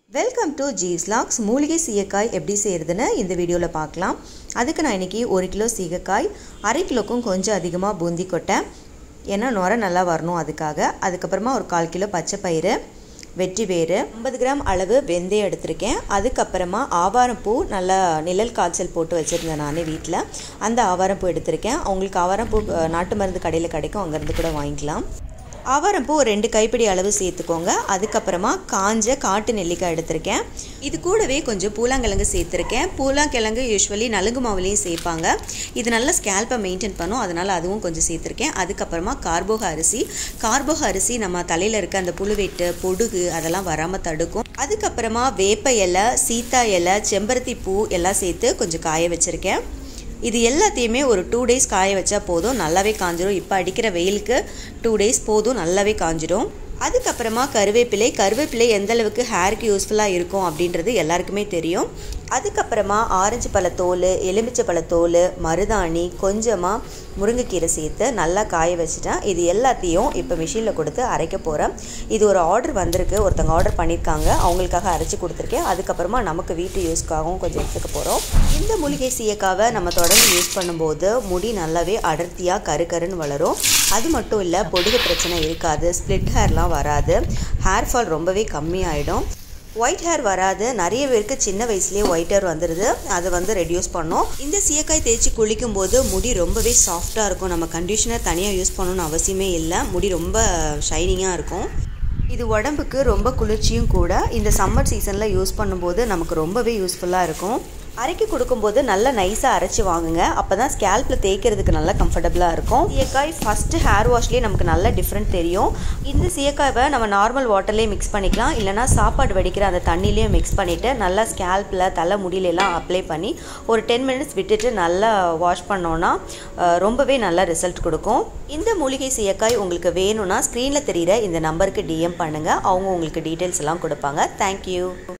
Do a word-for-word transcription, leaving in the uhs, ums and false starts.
Welcome to ஜீஸ் lakhs. மூலிகை சீயக்காய் எப்படி செய்கிறதுன்னு இந்த வீடியோவில் பார்க்கலாம். அதுக்கு நான் இன்றைக்கி ஒரு கிலோ சீயக்காய், அரை கிலோக்கும் கொஞ்சம் அதிகமாக பூந்தி கொட்டை, ஏன்னா நுர நல்லா வரணும் அதுக்காக. அதுக்கப்புறமா ஒரு கால் கிலோ பச்சை பயிறு, வெற்றி வேறு, ஐம்பது கிராம் அளவு வெந்தயம் எடுத்திருக்கேன். அதுக்கப்புறமா ஆவாரம்பூ நல்லா நிழல் காய்ச்சல் போட்டு வச்சுருந்தேன் நான் வீட்டில். அந்த ஆவாரம்பூ எடுத்திருக்கேன். அவங்களுக்கு ஆவாரம்பூ நாட்டு மருந்து கடையில் கிடைக்கும், அங்கேருந்து கூட வாங்கிக்கலாம். ஆவாரம்பூ ஒரு ரெண்டு கைப்பிடி அளவு சேர்த்துக்கோங்க. அதுக்கப்புறமா காஞ்ச காட்டு நெல்லிக்காய் எடுத்திருக்கேன். இது கூடவே கொஞ்சம் பூலாங்கிழங்கு சேர்த்துருக்கேன். பூலாங்கிழங்கு யூஸ்வலி நலுங்கு மாவுலேயும் சேர்ப்பாங்க. இது நல்லா ஸ்கேல்ப்பை மெயின்டைன் பண்ணும், அதனால் அதுவும் கொஞ்சம் சேர்த்துருக்கேன். அதுக்கப்புறமா கார்போக அரிசி. கார்போக அரிசி நம்ம தலையில் இருக்க அந்த புழுவெட்டு, பொடுகு அதெல்லாம் வராமல் தடுக்கும். அதுக்கப்புறமா வேப்ப இலை, சீத்தா இலை, செம்பருத்தி பூ எல்லாம் சேர்த்து கொஞ்சம் காய வச்சுருக்கேன். இது எல்லாத்தையுமே ஒரு டூ டேஸ் காய வச்சா போதும், நல்லாவே காஞ்சிடும். இப்போ அடிக்கிற வெயிலுக்கு டூ டேஸ் போதும், நல்லாவே காஞ்சிடும். அதுக்கப்புறமா கருவேப்பிலை. கருவேப்பிலை எந்த அளவுக்கு ஹேருக்கு யூஸ்ஃபுல்லாக இருக்கும் அப்படின்றது எல்லாருக்குமே தெரியும். அதுக்கப்புறமா ஆரஞ்சு பழத்தோல், எலுமிச்சை பழத்தோல், மருதாணி, கொஞ்சமாக முருங்கைக்கீரை சேர்த்து நல்லா காய வச்சுட்டேன். இது எல்லாத்தையும் இப்போ மிஷினில் கொடுத்து அரைக்க போகிறேன். இது ஒரு ஆர்டர் வந்திருக்கு, ஒருத்தவங்க ஆர்டர் பண்ணியிருக்காங்க, அவங்களுக்காக அரைச்சி கொடுத்துருக்கேன். அதுக்கப்புறமா நமக்கு வீட்டு யூஸ்க்காகவும் கொஞ்சம் எடுத்துக்க போகிறோம். இந்த மூலிகை சீயக்காவை நம்ம தொடர்ந்து யூஸ் பண்ணும்போது முடி நல்லாவே அடர்த்தியாக கரு கருன்னு வளரும். அது மட்டும் இல்லை, பொடுகு பிரச்சனை இருக்காது, ஸ்ப்ளிட் ஹேர்லாம் வராது, ஹேர் ஃபால் ரொம்பவே கம்மியாயிடும், ஒயிட் ஹேர் வராது. நிறைய பேருக்கு சின்ன வயசுலேயே ஒயிட் ஹேர் வந்துடுது, அதை வந்து ரெடியூஸ் பண்ணோம். இந்த சீயக்காய் தேய்ச்சி குளிக்கும் போது முடி ரொம்பவே சாஃப்டாக இருக்கும். நம்ம கண்டிஷனர் தனியாக யூஸ் பண்ணணும்னு அவசியமே இல்லை, முடி ரொம்ப ஷைனிங்காக இருக்கும். இது உடம்புக்கு ரொம்ப குளிர்ச்சியும் கூட. இந்த சம்மர் சீசனில் யூஸ் பண்ணும்போது நமக்கு ரொம்பவே யூஸ்ஃபுல்லாக இருக்கும். அரைக்கி கொடுக்கும்போது நல்லா நைஸாக அரைச்சி வாங்குங்க, அப்போ தான் ஸ்கேல்பில் தேய்க்கிறதுக்கு நல்லா கம்ஃபர்டபுளாக இருக்கும். சீயக்காய் ஃபஸ்ட்டு ஹேர் வாஷ்லேயே நமக்கு நல்ல டிஃப்ரெண்ட் தெரியும். இந்த சீயக்காயை நம்ம நார்மல் வாட்டர்லேயே மிக்ஸ் பண்ணிக்கலாம், இல்லைனா சாப்பாடு வடிக்கிற அந்த தண்ணியிலையும் மிக்ஸ் பண்ணிவிட்டு நல்லா ஸ்கேல்பில், தலை முடியிலெல்லாம் அப்ளை பண்ணி ஒரு டென் மினிட்ஸ் விட்டுட்டு நல்லா வாஷ் பண்ணோன்னா ரொம்பவே நல்லா ரிசல்ட் கொடுக்கும். இந்த மூலிகை சீயக்காய் உங்களுக்கு வேணும்னா ஸ்க்ரீனில் தெரிகிற இந்த நம்பருக்கு டிஎம் பண்ணுங்கள், அவங்க உங்களுக்கு டீட்டெயில்ஸ் எல்லாம் கொடுப்பாங்க. தேங்க்யூ.